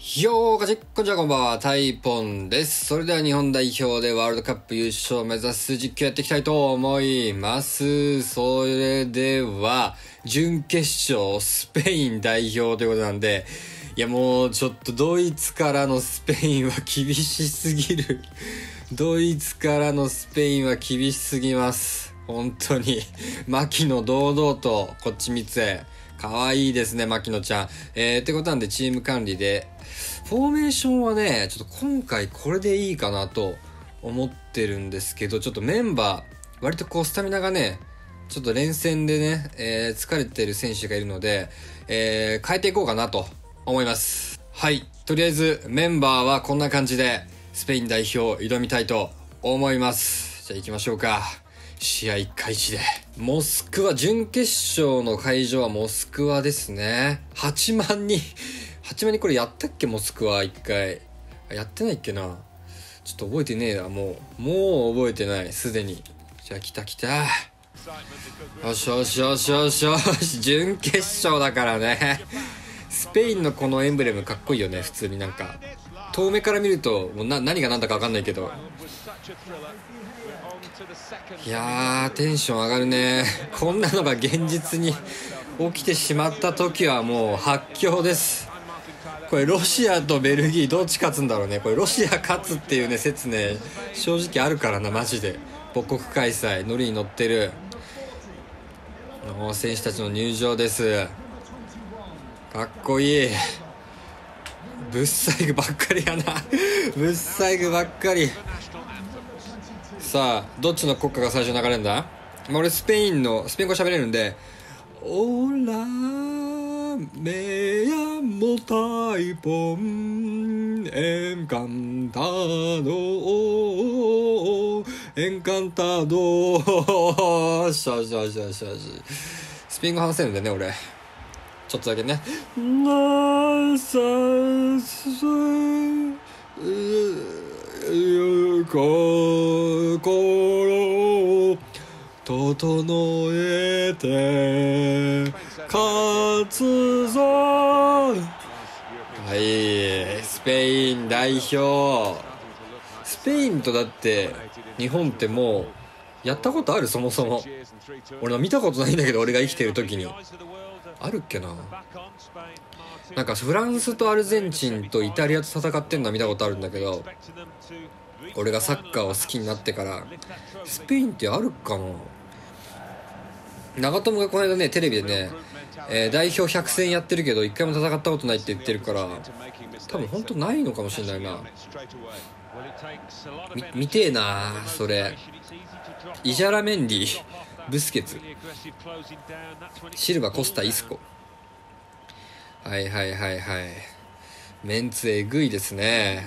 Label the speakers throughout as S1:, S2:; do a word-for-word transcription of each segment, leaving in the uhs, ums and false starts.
S1: よーかちこんにちは、こんばんは、タイポンです。それでは日本代表でワールドカップ優勝を目指す実況やっていきたいと思います。それでは、準決勝スペイン代表ということなんで、いやもうちょっとドイツからのスペインは厳しすぎる。ドイツからのスペインは厳しすぎます。本当に。牧野堂々とこっち見つえ。かわいいですね、牧野ちゃん。えー、ってことなんでチーム管理で、フォーメーションはね、ちょっと今回これでいいかなと思ってるんですけど、ちょっとメンバー、割とこうスタミナがね、ちょっと連戦でね、えー、疲れてる選手がいるので、えー、変えていこうかなと思います。はい。とりあえずメンバーはこんな感じで、スペイン代表挑みたいと思います。じゃあ行きましょうか。試合開始で。モスクワ、準決勝の会場はモスクワですね。はちまんにん。はちまんにんこれやったっけモスクワ一回。やってないっけな。ちょっと覚えてねえな、もう。もう覚えてない、すでに。じゃあ来た来た。よしよしよしよしよし。準決勝だからね。スペインのこのエンブレムかっこいいよね、普通になんか。遠目から見るともうな何が何だか分かんないけど、いやーテンション上がるね。こんなのが現実に起きてしまった時はもう発狂です。これロシアとベルギーどっち勝つんだろうね。これロシア勝つっていうね説ね正直あるからな、マジで。母国開催ノリに乗ってる選手たちの入場です。かっこいい。ブッサイグばっかりやな。ブッサイグばっかり。さあどっちの国歌が最初流れるんだ。俺スペインのスペイン語喋れるんで、オラメヤモタイポンエンカンタドエンカンタドしゃしゃしゃしゃしスペイン語話せるんだよね俺、ちょっとだけね。なさす心を整えて勝つぞ。はい、スペイン代表。スペインとだって日本ってもうやったことある？そもそも俺は見たことないんだけど、俺が生きてる時にあるっけな。なんかフランスとアルゼンチンとイタリアと戦ってんのは見たことあるんだけど、俺がサッカーを好きになってからスペインってあるかな。長友がこの間ねテレビでね、えー、代表百戦やってるけど一回も戦ったことないって言ってるから、多分本当ないのかもしれないな。み見てえなそれ。イジャラメンディ、ブスケツ、シルバ、コスタ、イスコ。はいはいはいはい。メンツえぐいですね。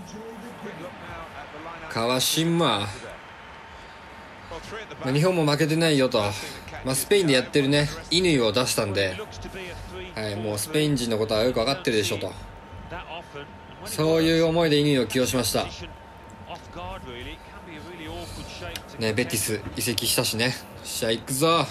S1: 川島、まあ、日本も負けてないよと、まあ、スペインでやってるね乾を出したんで、はい、もうスペイン人のことはよく分かってるでしょと、そういう思いで乾を起用しましたね。ベティス移籍したしね。試合行くぞ。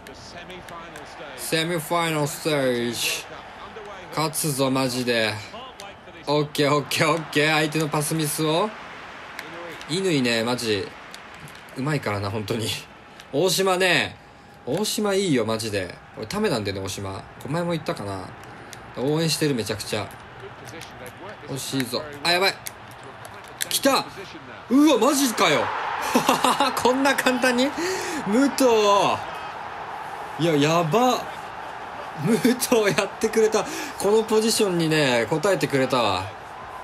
S1: セミファイナルステージ勝つぞマジで。オッケーオッケーオッケー。相手のパスミスを乾ねマジうまいからな本当に。大島ね、大島いいよマジで。俺ためなんだよね大島。前も言ったかな。応援してるめちゃくちゃ。惜しいぞ。あやばい来た。うわマジかよ。こんな簡単に武藤、いややば。武藤やってくれた。このポジションにね応えてくれたわ。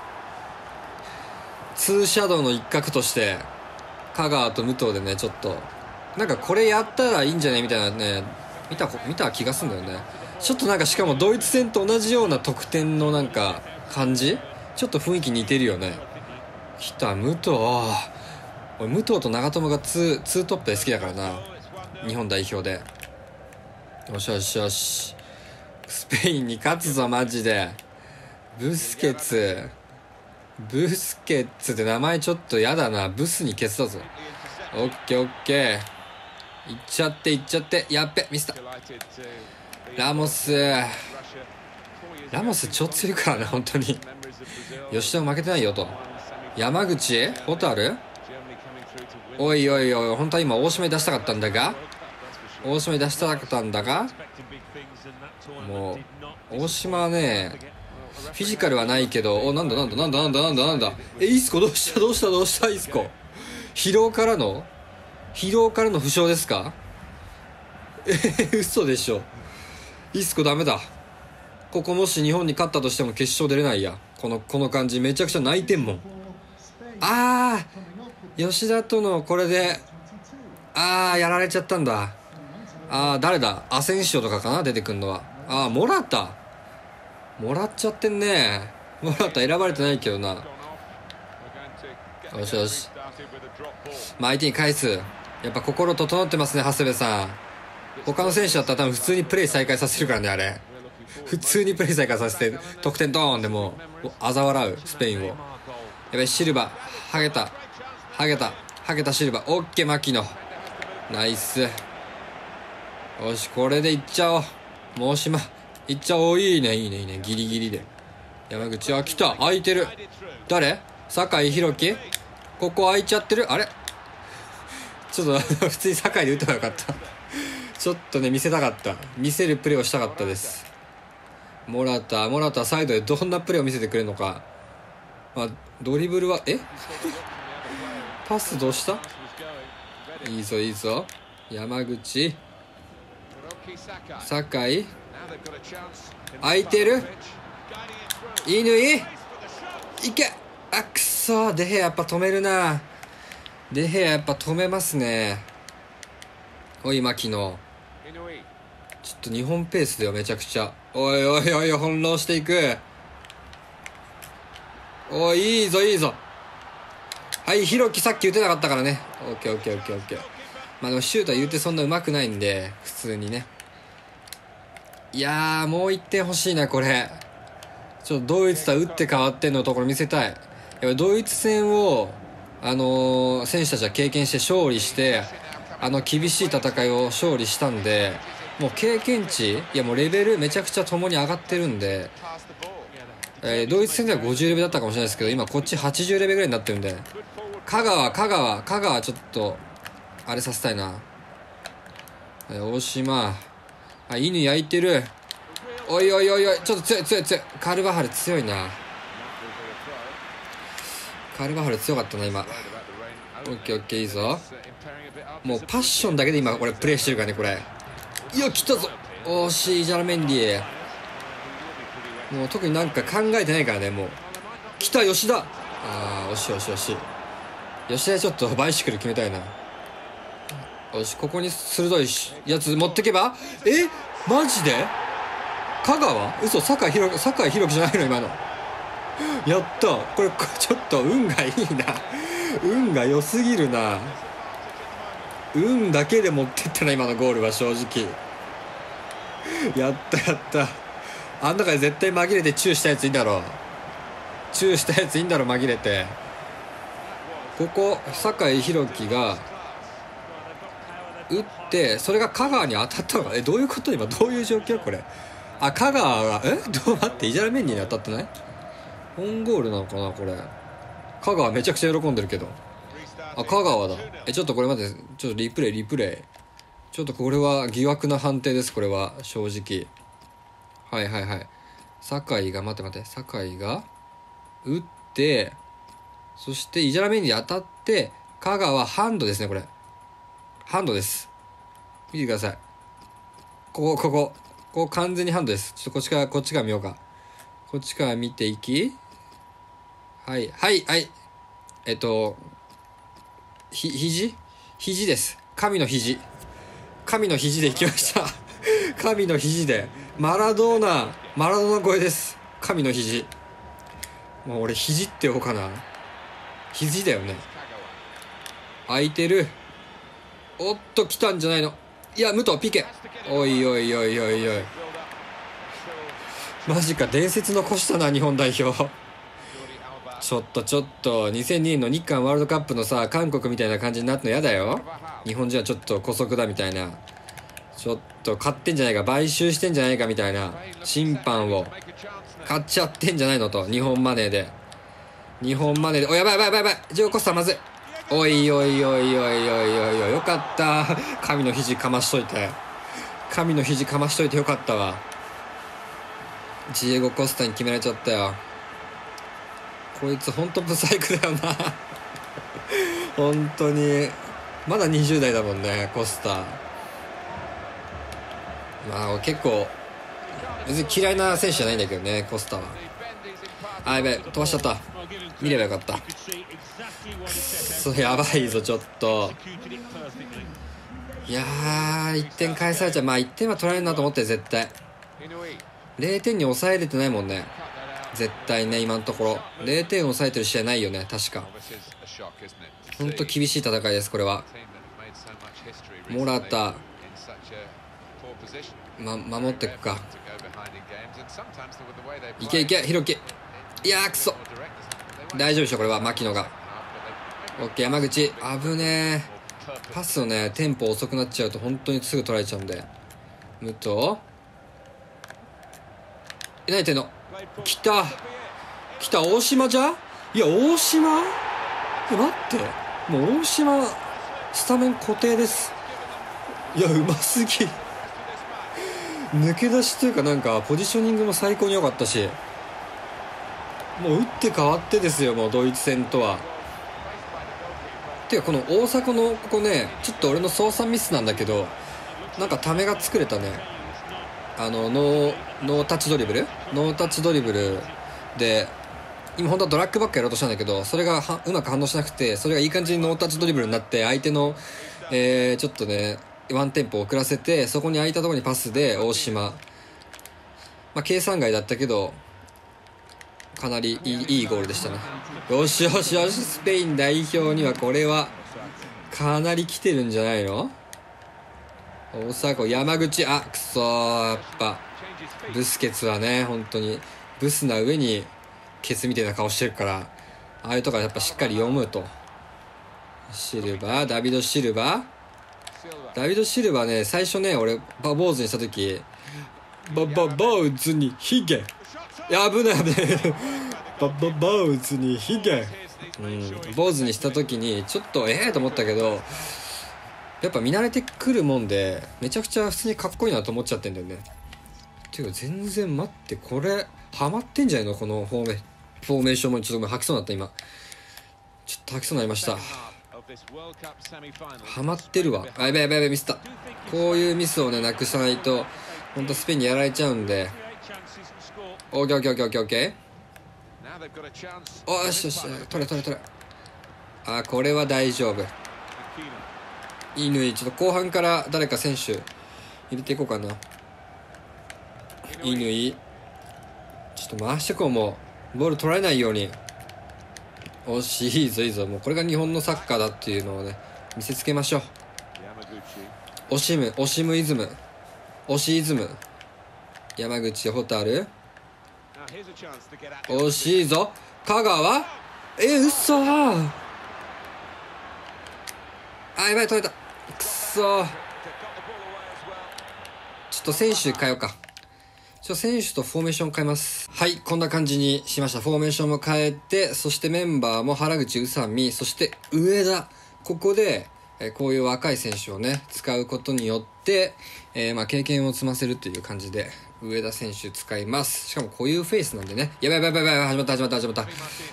S1: ツーシャドウの一角として香川と武藤でね、ちょっとなんかこれやったらいいんじゃないみたいなね見た見た気がするんだよね。ちょっとなんかしかもドイツ戦と同じような得点のなんか感じ、ちょっと雰囲気似てるよね。来た武藤。俺武藤と長友がツー、ツートップで好きだからな日本代表で。よしよしよし、スペインに勝つぞマジで。ブスケツ、ブスケッツって名前ちょっとやだな。ブスにケツだぞ。オッケーオッケー。いっちゃっていっちゃって。やっべミスった。ラモスラモス超強いからね、本当に。吉田も負けてないよと。山口ホタル、おいおいおい、本当は今大島に出したかったんだが大島に出したかったんだがもう大島はね、フィジカルはないけど、お、なんだなんだなんだなんだなんだなんだ、え、イスコどうしたどうしたどうしたイスコ、疲労からの疲労からの負傷ですか。えー、嘘でしょ。イスコダメだ。ここもし日本に勝ったとしても決勝出れないや。このこの感じめちゃくちゃ泣いてんもん。あー、吉田とのこれで、あー、やられちゃったんだ。あー、誰だ、アセンシオとかかな、出てくんのは。あー、もらったもらっちゃってんね。もらった選ばれてないけどな。よしよし、まあ相手に返す。やっぱ心整ってますね、長谷部さん。他の選手だったら多分普通にプレイ再開させるからね、あれ普通にプレイ再開させて得点ドーンでもう嘲笑うスペインを。やばい、シルバハゲたハゲたハゲたシルバ、オッケー牧野ナイス。よし、これでいっちゃおう。もうしまいっちゃおう。いいねいいねいいね、ギリギリで。山口、あ、来た、空いてる。誰、酒井宏樹、ここ空いちゃってる。あれちょっと普通に酒井で打てばよかったちょっとね見せたかった、見せるプレーをしたかったです。モラタモラタサイドでどんなプレーを見せてくれるのか。まあ、ドリブルはえパスどうした、いいぞいいぞ。山口、酒井、空いてる、乾、いけ、あ、くそ、デヘやっぱ止めるな。デヘやっぱ止めますね。おい牧野、ちょっと日本ペースだよめちゃくちゃ。おいおいおい、翻弄していく。おい、いいぞいいぞ。はい、ひろきさっき打てなかったからね。オッケーオッケーオッケーオッケー。まあでもシュートは言うてそんな上手くないんで普通にね。いやー、もういってん欲しいなこれ。ちょっとドイツとは打って変わってんのところ見せたい。やっぱドイツ戦をあのー、選手たちは経験して勝利して、あの厳しい戦いを勝利したんで、もう経験値、いやもうレベルめちゃくちゃともに上がってるんで、えー、ドイツ戦ではごじゅうレベルだったかもしれないですけど、今こっちはちじゅうレベルぐらいになってるんで、香川香川香川ちょっとあれさせたいな。えー、大島、あ、犬焼いてる。おいおいおいおい、ちょっと強い強い強い。カルバハル強いな。カルバハル強かったな今。オッケーオッケー、いいぞ。もうパッションだけで今これプレイしてるからねこれ。いや来たぞ、惜しい。ジャラメンディ、もう特になんか考えてないからね。もう来た吉田、あー、惜しい惜しい惜しい。吉田ちょっとバイシクル決めたいな。よし、ここに鋭いやつ持ってけば、えマジで香川、嘘、酒井宏樹、酒井宏樹じゃないの今の。やった、これちょっと運がいいな運が良すぎるな。運だけで持ってったな今のゴールは正直。やったやった。あん中で絶対紛れてチューしたやついいんだろ。チューしたやついいんだろ紛れて。ここ酒井宏樹が打って、それが香川に当たったのか。え、どういうこと、今どういう状況これ。あ、香川が、えどう、待って、イジャラメンディに当たってない？オンゴールなのかなこれ。香川めちゃくちゃ喜んでるけど。あ、香川だ。え、ちょっとこれまで、ちょっとリプレイリプレイ。ちょっとこれは疑惑な判定です、これは正直。はいはいはい。酒井が、待って待って、酒井が打って、そしてイジャラメンディに当たって、香川ハンドですねこれ。ハンドです。見てください。ここここここ完全にハンドです。ちょっとこっちからこっちから見ようか。こっちから見ていき、はいはいはい、えっとひ肘肘です。神の肘、神の肘でいきました神の肘でマラドーナマラドーナ超えです。神の肘、もう俺肘って呼ぼうかな。肘だよね。空いてる。おっと来たんじゃないの。いや、武藤ピケ、おいおいおいおいおい、マジか、伝説残したな日本代表ちょっとちょっとにせんにねんの日韓ワールドカップのさ、韓国みたいな感じになったのやだよ。日本人はちょっと姑息だみたいな。ちちょっと買ってんじゃないか、買収してんじゃないかみたいな、審判を買っちゃってんじゃないのと、日本マネーで日本マネーでおやばいやばいやばいやばい、ジョーコスタまずい、おいおいおいおいおいおいおい、よかった、神の肘かましといて神の肘かましといてよかったわ。ジエゴ・コスタに決められちゃったよ。こいつほんとブサイクだよな本当にまだにじゅう代だもんね、コスタ。まあ結構別に嫌いな選手じゃないんだけどね、コスタは。あ、やべえ、飛ばしちゃった。見ればよかった。くそ、やばいぞちょっと。いやー、いってん返されちゃう。まあいってんは取られるなと思って絶対れいてんに抑えれてないもんね、絶対ね。今のところれいてん抑えてる試合ないよね、確か。ほんと厳しい戦いです、これは。モラタ、ま、守ってくか。いけいけ、ひろき。いやー、くそ、大丈夫でしょこれは。牧野がオッケー。山口危ねえ。パスをね、テンポ遅くなっちゃうと本当にすぐ取られちゃうんで。武藤、え、何やってんの。来た来た、大島じゃ。いや大島、え、待って、もう大島スタメン固定です。いやうますぎ抜け出しというか、なんかポジショニングも最高に良かったし、もう打って変わってですよ、もうドイツ戦とは。てかこの大迫のここね、ちょっと俺の操作ミスなんだけど、なんかためが作れたね。あのノーノータッチドリブルノータッチドリブルで、今本当はドラッグバックやろうとしたんだけど、それがはうまく反応しなくて、それがいい感じにノータッチドリブルになって、相手の、えー、ちょっとねワンテンポ遅らせて、そこに空いたところにパスで大島、まあ、計算外だったけどかなりいい、いいゴールでしたね。よしよしよし、スペイン代表にはこれはかなり来てるんじゃないの。大迫、山口、あ、くそー、やっぱブスケツはね、本当にブスな上にケツみたいな顔してるから、ああいうとこやっぱしっかり読むと。シルバー、ダビド・シルバーダビド・シルバーね、最初ね俺バ坊主にした時、ババ坊主にヒゲ、いや危ない危ないババ坊主にヒゲ、うん、坊主にした時にちょっとええー、と思ったけど、やっぱ見慣れてくるもんでめちゃくちゃ普通にかっこいいなと思っちゃってんだよね。ていうか全然待って、これハマってんじゃないの、このフォーメフォーメーションも。ちょっと吐きそうになった、今ちょっと吐きそうになりました。ハマってるわ。あ、やべやべやべ、ミスった。こういうミスをねなくさないと本当スペインにやられちゃうんで。オッケーオッケーオッケーオッケーオッケー。およしよし、取れ取れ取れ。あ、これは大丈夫。いいぬい、ちょっと後半から誰か選手入れていこうかな。いいぬい、ちょっと回してこう。もうボール取られないように。おし、いいぞいいぞ、もうこれが日本のサッカーだっていうのをね見せつけましょう。オシム、オシムイズム、オシイズム、山口、ホタル、惜しいぞ香川、え、うっそー、あ、やばい、取れた、くそー。ちょっと選手変えようか。ちょ選手とフォーメーション変えます。はい、こんな感じにしました。フォーメーションも変えて、そしてメンバーも原口、宇佐美、そして上田、ここでえこういう若い選手をね使うことによって、えー、まあ経験を積ませるという感じで上田選手使います。しかもこういうフェイスなんでね、やばいやばいやばいやばい、始まった始まった始まった。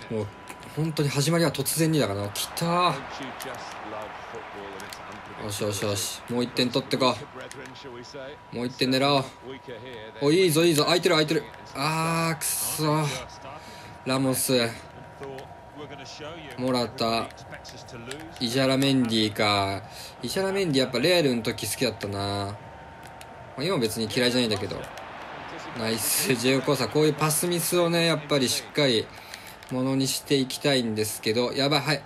S1: もう本当に始まりは突然にだからな。来たー、よしよしよし、もういってん取ってこう。もういってん狙おう。お、いいぞいいぞ、空いてる空いてる。あー、くそー。ラモス、モラタ、イジャラメンディか。イジャラメンディやっぱレアルの時好きだったな、まあ、今別に嫌いじゃないんだけど。ナイスジェオコーサ。こういうパスミスをねやっぱりしっかりものにしていきたいんですけど、やばい、はい、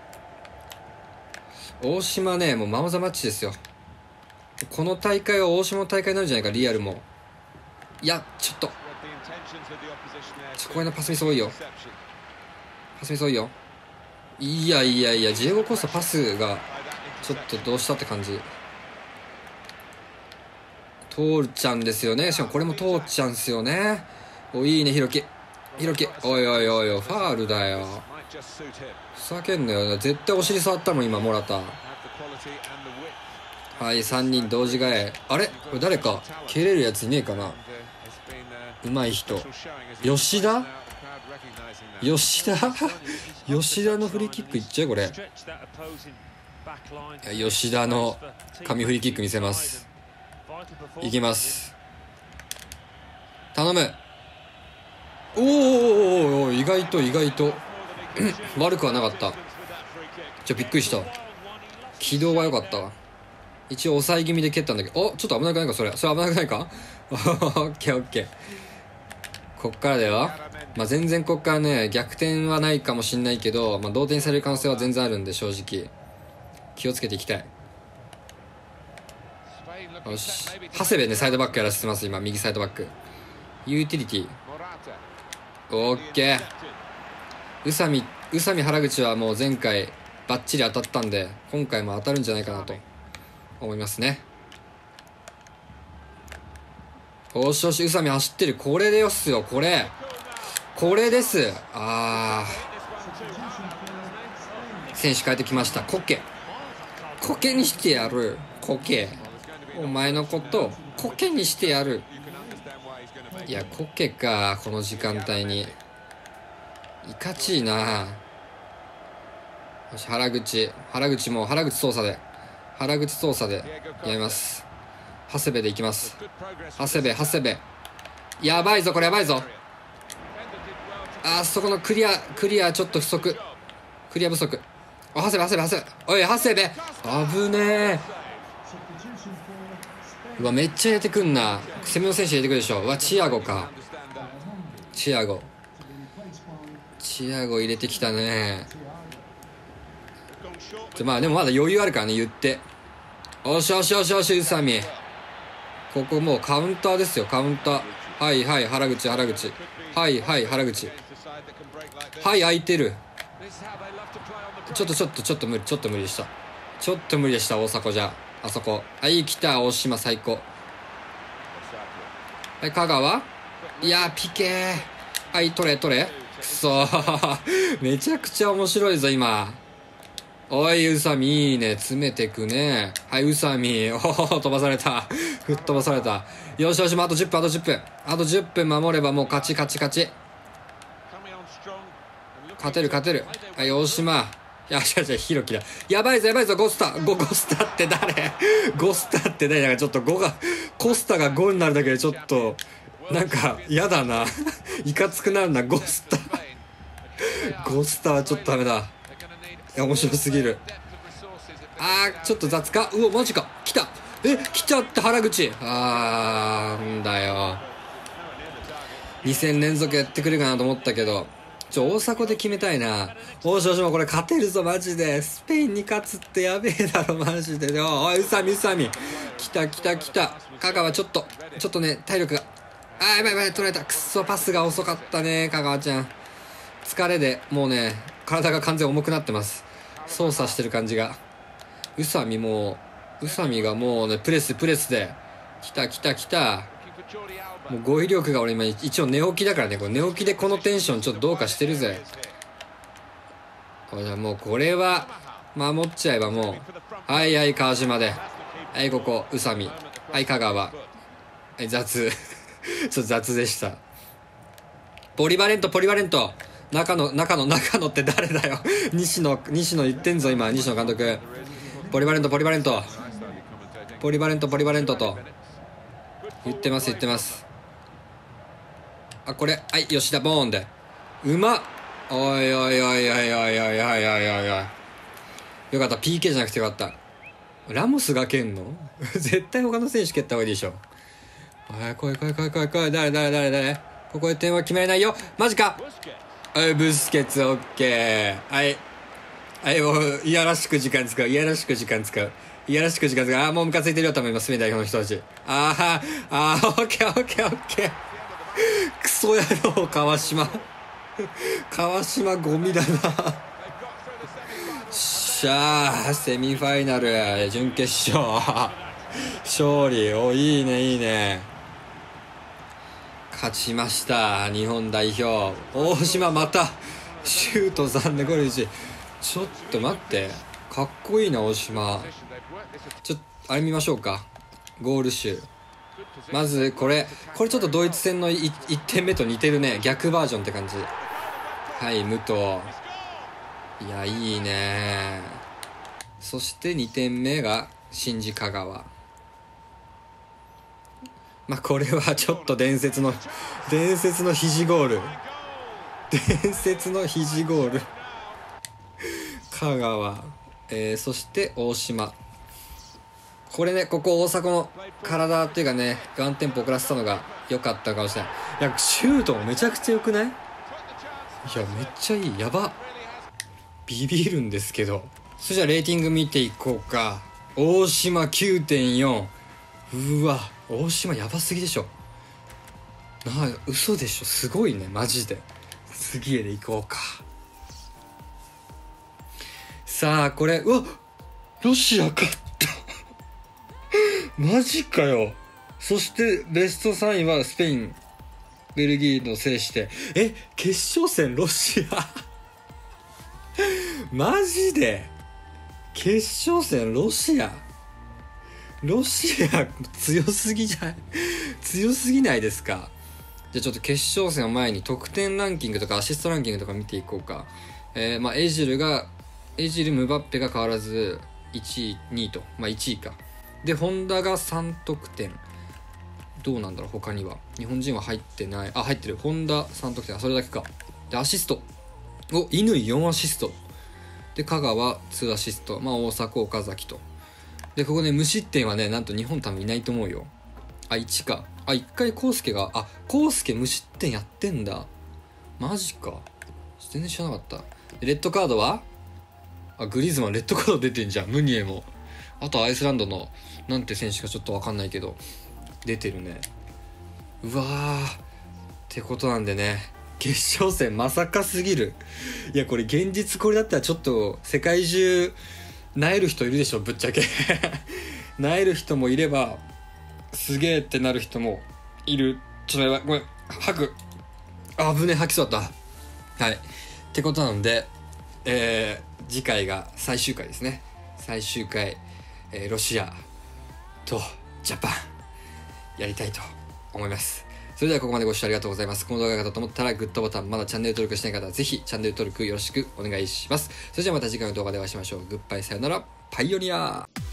S1: 大島ね、もうマン・オブ・ザ・マッチですよ。この大会は大島の大会になるんじゃないか、リアルも。いや、ちょっとちょこれのパスミス多いよ、パスミス多いよ。いやいやいや、ジエゴ・コスタパスがちょっとどうしたって感じ。 通っちゃうんですよね。しかもこれも通っちゃうんですよね。お、いいね、ひろき。ひろき。おいおいおいおい、ファールだよ。ふざけんなよ。絶対お尻触ったもん、今、モラタ。はい、さんにん同時替え。あれこれ誰か蹴れるやついねえかな。うまい人。吉田吉田吉田のフリーキックいっちゃうこれ。いや吉田の神フリーキック見せます。いきます。頼む。おーおーおー、意外と意外と悪くはなかった。ちょびっくりした。軌道は良かったわ。一応抑え気味で蹴ったんだけど、おちょっと危なくないかそれ。それ危なくないかオッケーオッケー。こっからだよ。まあ、全然こっからね、逆転はないかもしんないけど、まあ、同点される可能性は全然あるんで、正直。気をつけていきたい。よし。長谷部ね、サイドバックやらせてます、今、右サイドバック。ユーティリティ。オッケー。宇佐美、宇佐美原口はもう前回、バッチリ当たったんで、今回も当たるんじゃないかなと思いますね。おしよし、宇佐美走ってる。これでよっすよ、これ。これです。あー。選手変えてきました。コケ。コケにしてやる。コケ。お前のことコケにしてやる。いや、コケか、この時間帯に。いかちいな。よし、原口。原口も、原口操作で。原口操作でやります。長谷部でいきます。長谷部、長谷部。やばいぞ、これやばいぞ。あー、そこのクリア、クリアちょっと不足。クリア不足。お、長谷部、長谷部、長谷部。おい、長谷部。危ねえ。うわ、めっちゃ入れてくんな。攻めの選手入れてくるでしょ。うわ、チアゴか。チアゴ。チアゴ入れてきたね。まあ、でもまだ余裕あるからね、言って。おしよしよしよし、宇佐美。ここもうカウンターですよ、カウンター。はいはい、原口、原口。はいはい、原口。はい、空いてる。ちょっとちょっとちょっと無理、ちょっと無理でした。ちょっと無理でした、大迫じゃ。あそこ。はい、来た、大島最高。はい、香川。いやー、ピケー。はい、取れ、取れ。くそー。めちゃくちゃ面白いぞ、今。おい、宇佐美、いいね。詰めてくね。はい、宇佐美。おお、飛ばされた。吹っ飛ばされた。よしよし、もうあとじゅっぷん、あとじゅっぷん。あとじゅっぷん守ればもう勝ち、勝ち、勝ち。勝てる、勝てる。はい、大島。いや、違う違う、ひろきだ。やばいぞ、やばいぞ、ゴスタ。ゴ、ゴスタって誰ゴスタって誰なんかちょっとごが、コスタがごになるだけでちょっと、なんか、嫌だな。いかつくなるな、ゴスタ。ゴスタはちょっとダメだ。いや、面白すぎる。あー、ちょっと雑か。うお、マジか。来た。え、来ちゃった原口。あー、んだよ。に戦連続やってくるかなと思ったけど。ちょ、大迫で決めたいな。おしおしもこれ勝てるぞ、マジで。スペインに勝つってやべえだろ、マジで。おい、宇佐美、宇佐美。来た、来た、来た。香川ちょっと、ちょっとね、体力が。あー、やばいやばい、取られた。くっそ、パスが遅かったね、香川ちゃん。疲れで、もうね、体が完全重くなってます。操作してる感じが。宇佐美もう、宇佐美がもうね、プレス、プレスで。来た、来た、来た。もう語彙力が俺今一応寝起きだからね、これ寝起きでこのテンションちょっとどうかしてるぜ。じゃあもうこれは守っちゃえばもう、はいはい川島で、はいここ宇佐美、はい香川、はい雑ちょっと雑でした。ポリバレントポリバレント、中野中野中野って誰だよ西野西野言ってんぞ今、西野監督。ポリバレントポリバレントポリバレントポリバレントと言ってます言ってます。あ、これ、はい、吉田ボーンで。うまっ。おいおいおいおいおいおいおいおいおいおい。よかった、ピーケー じゃなくてよかった。ラモスが蹴んの絶対他の選手蹴った方がいいでしょ。おい、来い来い来い来い来い。誰誰誰誰。ここで点は決めれないよ。マジか。はい、ブスケツ、オッケー。はい。はい、もう、いやらしく時間使う。いやらしく時間使う。いやらしく時間使う。あー、もうムカついてるよ、多分今、スペイン代表の人たち。あー、あー、オッケーオッケーオッケー。クソ野郎、川島。川島ゴミだな。しゃあ、セミファイナル、準決勝。 勝利。お、いいね、いいね。勝ちました、日本代表。大島また、シュート残念、これいち。ちょっと待って。かっこいいな、大島。ちょっと、あれ見ましょうか。ゴール集。まず、これ、これちょっとドイツ戦の いってんめと似てるね。逆バージョンって感じ。はい、武藤。いや、いいね。そしてにてんめが、新次香川。まあ、これはちょっと伝説の、伝説の肘ゴール。伝説の肘ゴール。香川。えー、そして大島。これね、ここ大迫の体っていうかね、ガンテンポ遅らせたのが良かったかもしれない。いや、シュートもめちゃくちゃ良くない？いや、めっちゃいい。やば。ビビるんですけど。それじゃあレーティング見ていこうか。大島 きゅうてんよん。うわ、大島やばすぎでしょ。なあ、嘘でしょ。すごいね、マジで。次へでいこうか。さあ、これ、うわ、ロシア勝った。マジかよ。そしてベストさんいはスペイン、ベルギーの制して、え、決勝戦ロシア。マジで決勝戦ロシア。ロシア強すぎじゃない？強すぎないですか？じゃあちょっと決勝戦を前に得点ランキングとかアシストランキングとか見ていこうか。えー、まあエジルが、エジル、ムバッペが変わらずいちい、にいと、まあいちいか。で、本田がさんとくてん。どうなんだろう、他には。日本人は入ってない。あ、入ってる。本田さんとくてん。あ、それだけか。で、アシスト。お、乾よんアシスト。で、香川にアシスト。まあ大迫、岡崎と。で、ここね、無失点はね、なんと日本多分いないと思うよ。あ、いちか。あ、いっかい康介が、あ、康介無失点やってんだ。マジか。全然知らなかった。レッドカードはあ、グリーズマンレッドカード出てんじゃん。ムニエも。あとアイスランドの、なんて選手かちょっとわかんないけど、出てるね。うわー。ってことなんでね、決勝戦まさかすぎる。いや、これ現実これだったらちょっと世界中、萎える人いるでしょ、ぶっちゃけ。萎える人もいれば、すげーってなる人もいる。ちょっとやばい、ごめん、吐く。あぶね、吐きそうだった。はい。ってことなので、えー、次回が最終回ですね。最終回、えー、ロシアとジャパンやりたいと思います。それではここまでご視聴ありがとうございます。この動画が良かったと思ったらグッドボタン、まだチャンネル登録してない方はぜひチャンネル登録よろしくお願いします。それじゃあまた次回の動画でお会いしましょう。グッバイ、さよなら、パイオニアー。